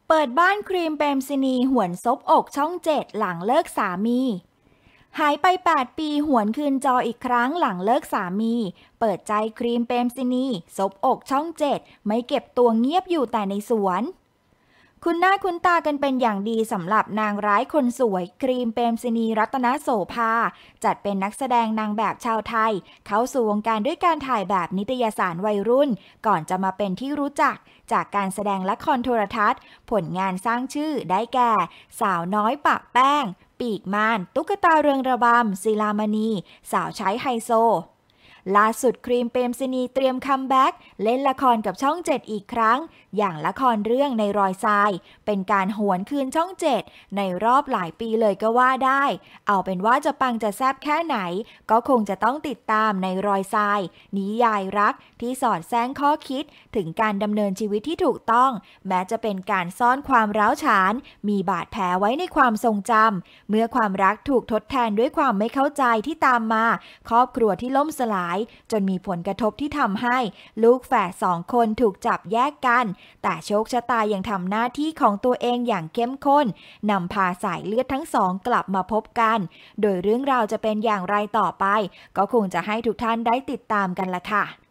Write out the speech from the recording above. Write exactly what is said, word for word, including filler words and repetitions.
เปิดบ้านครีมเปรมซินีหวนซบอกช่องเจ็ดหลังเลิกสามีหายไปแปดปีหวนคืนจออีกครั้งหลังเลิกสามีเปิดใจครีมเปรมซินีซบอกช่องเจ็ดไม่เก็บตัวเงียบอยู่แต่ในสวนคุณหน้าคุณตากันเป็นอย่างดีสำหรับนางร้ายคนสวยครีมเปรมซินีรัตนโสภาจัดเป็นนักแสดงนางแบบชาวไทยเข้าสู่วงการด้วยการถ่ายแบบนิตยสารวัยรุ่นก่อนจะมาเป็นที่รู้จักจากการแสดงละครโทรทัศน์ผลงานสร้างชื่อได้แก่ สาวน้อยปะแป้งปีกม่านตุ๊กตาเรืองระบำศิลามณีสาวใช้ไฮโซล่าสุดครีมเปรมซินีเตรียมคัมแบ็กเล่นละครกับช่องเจ็ดอีกครั้งอย่างละครเรื่องในรอยทรายเป็นการหวนคืนช่องเจ็ดในรอบหลายปีเลยก็ว่าได้เอาเป็นว่าจะปังจะแซ่บแค่ไหนก็คงจะต้องติดตามในรอยทรายนิยายรักที่สอดแทรกข้อคิดถึงการดำเนินชีวิตที่ถูกต้องแม้จะเป็นการซ่อนความร้าวฉานมีบาดแผลไว้ในความทรงจำเมื่อความรักถูกทดแทนด้วยความไม่เข้าใจที่ตามมาครอบครัวที่ล่มสลายจนมีผลกระทบที่ทำให้ลูกแฝดสองคนถูกจับแยกกันแต่โชคชะตายังทำหน้าที่ของตัวเองอย่างเข้มข้นนำพาสายเลือดทั้งสองกลับมาพบกันโดยเรื่องราวจะเป็นอย่างไรต่อไปก็คงจะให้ทุกท่านได้ติดตามกันละค่ะ